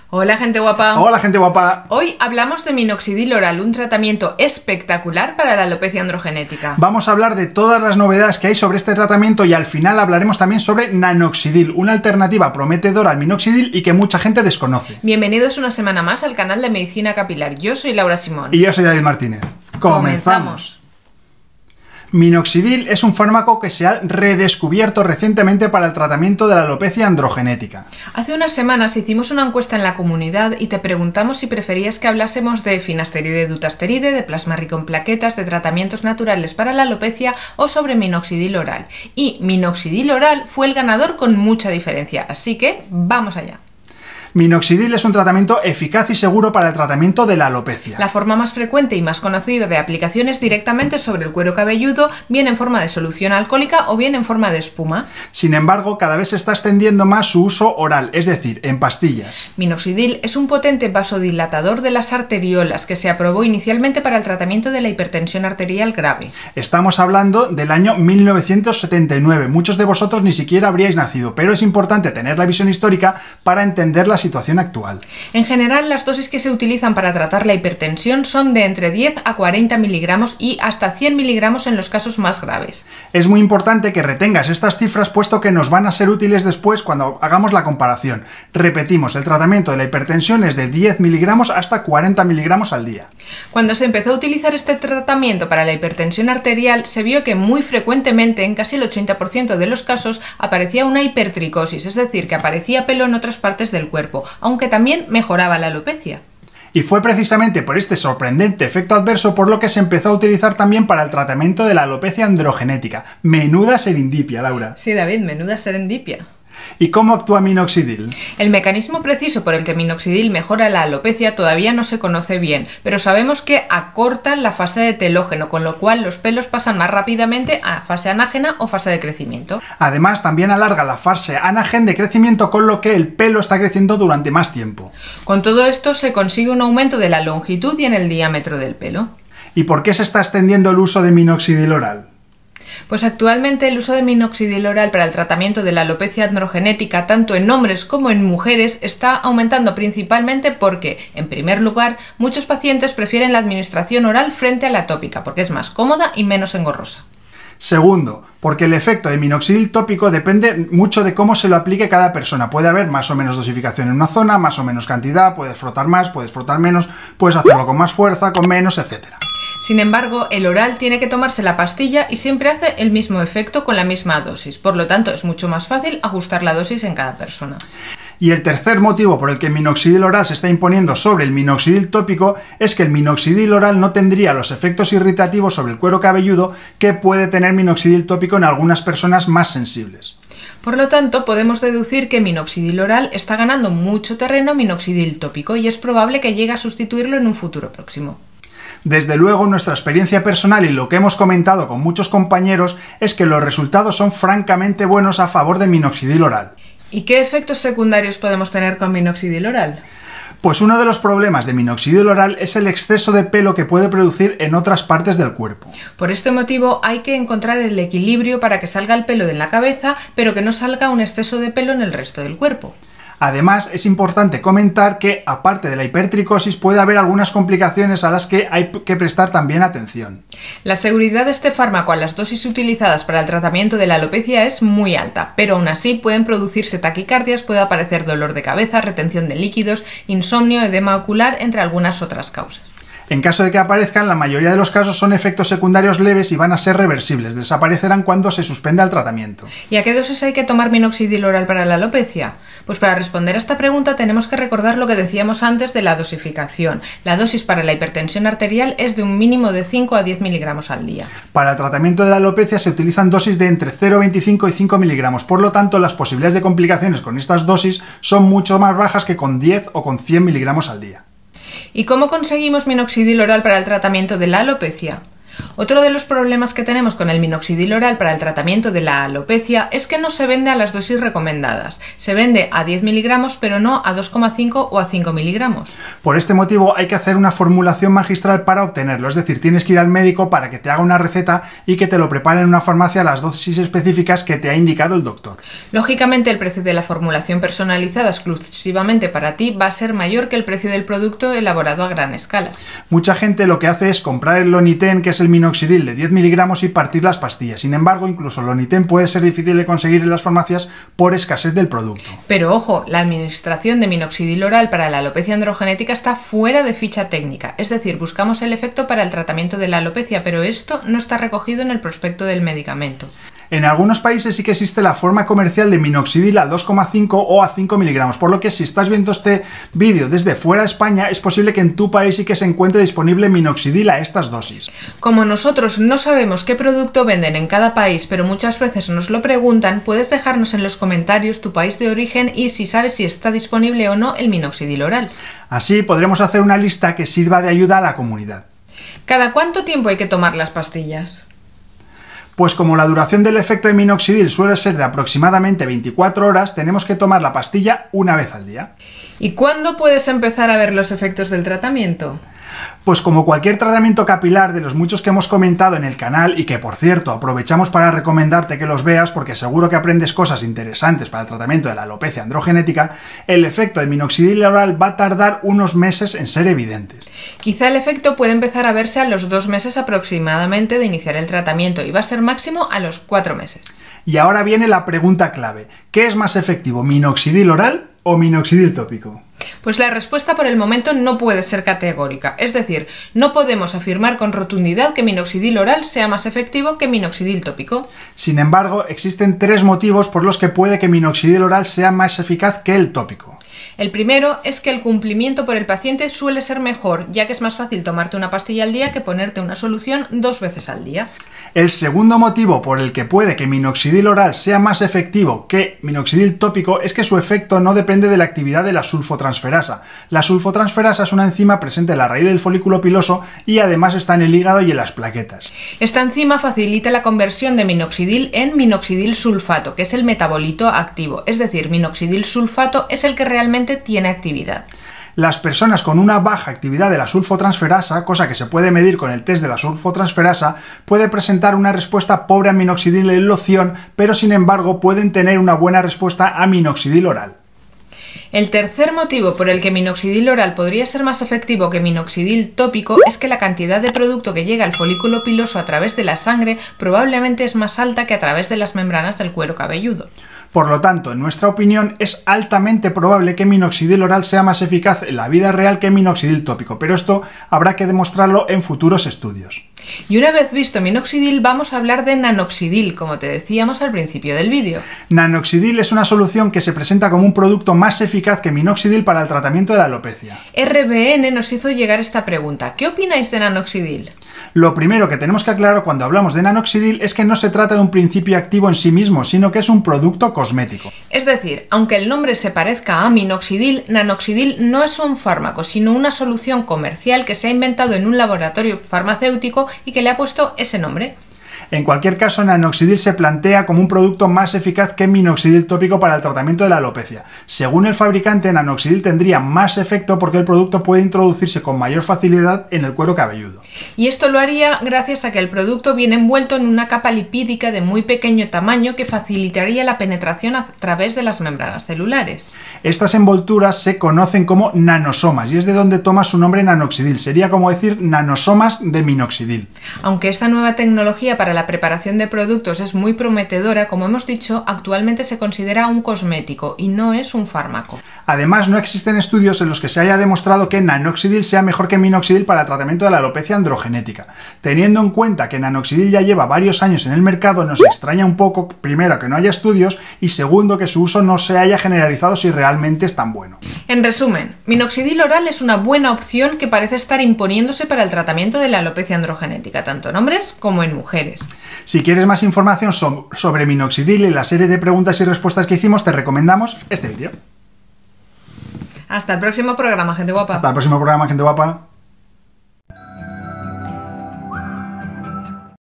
Hola, gente guapa. Hola, gente guapa. Hoy hablamos de minoxidil oral, un tratamiento espectacular para la alopecia androgenética. Vamos a hablar de todas las novedades que hay sobre este tratamiento y al final hablaremos también sobre nanoxidil, una alternativa prometedora al minoxidil y que mucha gente desconoce. Bienvenidos una semana más al canal de Medicina Capilar. Yo soy Laura Simón. Y yo soy David Martínez. ¡Comenzamos! Minoxidil es un fármaco que se ha redescubierto recientemente para el tratamiento de la alopecia androgenética. Hace unas semanas hicimos una encuesta en la comunidad y te preguntamos si preferías que hablásemos de finasteride, dutasteride, de plasma rico en plaquetas, de tratamientos naturales para la alopecia o sobre minoxidil oral. Y minoxidil oral fue el ganador con mucha diferencia, así que vamos allá. Minoxidil es un tratamiento eficaz y seguro para el tratamiento de la alopecia. La forma más frecuente y más conocida de aplicación es directamente sobre el cuero cabelludo, bien en forma de solución alcohólica o bien en forma de espuma. Sin embargo, cada vez se está extendiendo más su uso oral, es decir, en pastillas. Minoxidil es un potente vasodilatador de las arteriolas que se aprobó inicialmente para el tratamiento de la hipertensión arterial grave. Estamos hablando del año 1979. Muchos de vosotros ni siquiera habríais nacido, pero es importante tener la visión histórica para entender la situación actual. En general, las dosis que se utilizan para tratar la hipertensión son de entre 10 a 40 miligramos y hasta 100 miligramos en los casos más graves. Es muy importante que retengas estas cifras puesto que nos van a ser útiles después cuando hagamos la comparación. Repetimos, el tratamiento de la hipertensión es de 10 miligramos hasta 40 miligramos al día. Cuando se empezó a utilizar este tratamiento para la hipertensión arterial, se vio que muy frecuentemente, en casi el 80% de los casos, aparecía una hipertricosis, es decir, que aparecía pelo en otras partes del cuerpo, aunque también mejoraba la alopecia. Y fue precisamente por este sorprendente efecto adverso por lo que se empezó a utilizar también para el tratamiento de la alopecia androgenética. Menuda serendipia, Laura. Sí, David, menuda serendipia. ¿Y cómo actúa minoxidil? El mecanismo preciso por el que minoxidil mejora la alopecia todavía no se conoce bien, pero sabemos que acorta la fase de telógeno, con lo cual los pelos pasan más rápidamente a fase anágena o fase de crecimiento. Además, también alarga la fase anágena de crecimiento, con lo que el pelo está creciendo durante más tiempo. Con todo esto se consigue un aumento de la longitud y en el diámetro del pelo. ¿Y por qué se está extendiendo el uso de minoxidil oral? Pues actualmente el uso de minoxidil oral para el tratamiento de la alopecia androgenética, tanto en hombres como en mujeres, está aumentando principalmente porque, en primer lugar, muchos pacientes prefieren la administración oral frente a la tópica, porque es más cómoda y menos engorrosa. Segundo, porque el efecto de minoxidil tópico depende mucho de cómo se lo aplique cada persona. Puede haber más o menos dosificación en una zona, más o menos cantidad, puedes frotar más, puedes frotar menos, puedes hacerlo con más fuerza, con menos, etc. Sin embargo, el oral tiene que tomarse la pastilla y siempre hace el mismo efecto con la misma dosis. Por lo tanto, es mucho más fácil ajustar la dosis en cada persona. Y el tercer motivo por el que el minoxidil oral se está imponiendo sobre el minoxidil tópico es que el minoxidil oral no tendría los efectos irritativos sobre el cuero cabelludo que puede tener minoxidil tópico en algunas personas más sensibles. Por lo tanto, podemos deducir que minoxidil oral está ganando mucho terreno a minoxidil tópico y es probable que llegue a sustituirlo en un futuro próximo. Desde luego, nuestra experiencia personal y lo que hemos comentado con muchos compañeros es que los resultados son francamente buenos a favor del minoxidil oral. ¿Y qué efectos secundarios podemos tener con minoxidil oral? Pues uno de los problemas de minoxidil oral es el exceso de pelo que puede producir en otras partes del cuerpo. Por este motivo hay que encontrar el equilibrio para que salga el pelo de la cabeza, pero que no salga un exceso de pelo en el resto del cuerpo. Además, es importante comentar que, aparte de la hipertricosis, puede haber algunas complicaciones a las que hay que prestar también atención. La seguridad de este fármaco a las dosis utilizadas para el tratamiento de la alopecia es muy alta, pero aún así pueden producirse taquicardias, puede aparecer dolor de cabeza, retención de líquidos, insomnio, edema ocular, entre algunas otras causas. En caso de que aparezcan, la mayoría de los casos son efectos secundarios leves y van a ser reversibles, desaparecerán cuando se suspenda el tratamiento. ¿Y a qué dosis hay que tomar minoxidil oral para la alopecia? Pues para responder a esta pregunta tenemos que recordar lo que decíamos antes de la dosificación. La dosis para la hipertensión arterial es de un mínimo de 5 a 10 miligramos al día. Para el tratamiento de la alopecia se utilizan dosis de entre 0,25 y 5 miligramos, por lo tanto las posibilidades de complicaciones con estas dosis son mucho más bajas que con 10 o con 100 miligramos al día. ¿Y cómo conseguimos minoxidil oral para el tratamiento de la alopecia? Otro de los problemas que tenemos con el minoxidil oral para el tratamiento de la alopecia es que no se vende a las dosis recomendadas. Se vende a 10 miligramos, pero no a 2,5 o a 5 miligramos. Por este motivo hay que hacer una formulación magistral para obtenerlo, es decir, tienes que ir al médico para que te haga una receta y que te lo prepare en una farmacia a las dosis específicas que te ha indicado el doctor. Lógicamente, el precio de la formulación personalizada exclusivamente para ti va a ser mayor que el precio del producto elaborado a gran escala. Mucha gente lo que hace es comprar el Loniten, que es el minoxidil de 10 miligramos, y partir las pastillas. Sin embargo, incluso el Loniten puede ser difícil de conseguir en las farmacias por escasez del producto. Pero ojo, la administración de minoxidil oral para la alopecia androgenética está fuera de ficha técnica, es decir, buscamos el efecto para el tratamiento de la alopecia, pero esto no está recogido en el prospecto del medicamento. En algunos países sí que existe la forma comercial de minoxidil a 2,5 o a 5 miligramos, por lo que si estás viendo este vídeo desde fuera de España, es posible que en tu país sí que se encuentre disponible minoxidil a estas dosis. Como nosotros no sabemos qué producto venden en cada país, pero muchas veces nos lo preguntan, puedes dejarnos en los comentarios tu país de origen y si sabes si está disponible o no el minoxidil oral. Así podremos hacer una lista que sirva de ayuda a la comunidad. ¿Cada cuánto tiempo hay que tomar las pastillas? Pues como la duración del efecto de minoxidil suele ser de aproximadamente 24 horas, tenemos que tomar la pastilla una vez al día. ¿Y cuándo puedes empezar a ver los efectos del tratamiento? Pues como cualquier tratamiento capilar de los muchos que hemos comentado en el canal, y que por cierto aprovechamos para recomendarte que los veas porque seguro que aprendes cosas interesantes para el tratamiento de la alopecia androgenética, el efecto de minoxidil oral va a tardar unos meses en ser evidentes. Quizá el efecto puede empezar a verse a los 2 meses aproximadamente de iniciar el tratamiento y va a ser máximo a los 4 meses. Y ahora viene la pregunta clave: ¿qué es más efectivo, minoxidil oral o minoxidil tópico? Pues la respuesta por el momento no puede ser categórica, es decir, no podemos afirmar con rotundidad que minoxidil oral sea más efectivo que minoxidil tópico. Sin embargo, existen 3 motivos por los que puede que minoxidil oral sea más eficaz que el tópico. El primero es que el cumplimiento por el paciente suele ser mejor, ya que es más fácil tomarte una pastilla al día que ponerte una solución 2 veces al día. El segundo motivo por el que puede que minoxidil oral sea más efectivo que minoxidil tópico es que su efecto no depende de la actividad de la sulfotransferasa. La sulfotransferasa es una enzima presente en la raíz del folículo piloso y además está en el hígado y en las plaquetas. Esta enzima facilita la conversión de minoxidil en minoxidil sulfato, que es el metabolito activo, es decir, minoxidil sulfato es el que realmente tiene actividad. Las personas con una baja actividad de la sulfotransferasa, cosa que se puede medir con el test de la sulfotransferasa, puede presentar una respuesta pobre a minoxidil en loción, pero sin embargo pueden tener una buena respuesta a minoxidil oral. El tercer motivo por el que minoxidil oral podría ser más efectivo que minoxidil tópico es que la cantidad de producto que llega al folículo piloso a través de la sangre probablemente es más alta que a través de las membranas del cuero cabelludo. Por lo tanto, en nuestra opinión, es altamente probable que minoxidil oral sea más eficaz en la vida real que minoxidil tópico, pero esto habrá que demostrarlo en futuros estudios. Y una vez visto minoxidil, vamos a hablar de nanoxidil, como te decíamos al principio del vídeo. Nanoxidil es una solución que se presenta como un producto más eficaz que minoxidil para el tratamiento de la alopecia. RBN nos hizo llegar esta pregunta: ¿qué opináis de nanoxidil? Lo primero que tenemos que aclarar cuando hablamos de nanoxidil es que no se trata de un principio activo en sí mismo, sino que es un producto cosmético. Es decir, aunque el nombre se parezca a minoxidil, nanoxidil no es un fármaco, sino una solución comercial que se ha inventado en un laboratorio farmacéutico y que le ha puesto ese nombre. En cualquier caso, nanoxidil se plantea como un producto más eficaz que minoxidil tópico para el tratamiento de la alopecia. Según el fabricante, nanoxidil tendría más efecto porque el producto puede introducirse con mayor facilidad en el cuero cabelludo. Y esto lo haría gracias a que el producto viene envuelto en una capa lipídica de muy pequeño tamaño que facilitaría la penetración a través de las membranas celulares. Estas envolturas se conocen como nanosomas y es de donde toma su nombre nanoxidil. Sería como decir nanosomas de minoxidil. Aunque esta nueva tecnología para la preparación de productos es muy prometedora, como hemos dicho, actualmente se considera un cosmético y no es un fármaco. Además, no existen estudios en los que se haya demostrado que nanoxidil sea mejor que minoxidil para el tratamiento de la alopecia androgenética. Teniendo en cuenta que nanoxidil ya lleva varios años en el mercado, nos extraña un poco, primero, que no haya estudios y segundo, que su uso no se haya generalizado si realmente es tan bueno. En resumen, minoxidil oral es una buena opción que parece estar imponiéndose para el tratamiento de la alopecia androgenética, tanto en hombres como en mujeres. Si quieres más información sobre minoxidil y la serie de preguntas y respuestas que hicimos, te recomendamos este vídeo. Hasta el próximo programa, gente guapa. Hasta el próximo programa, gente guapa.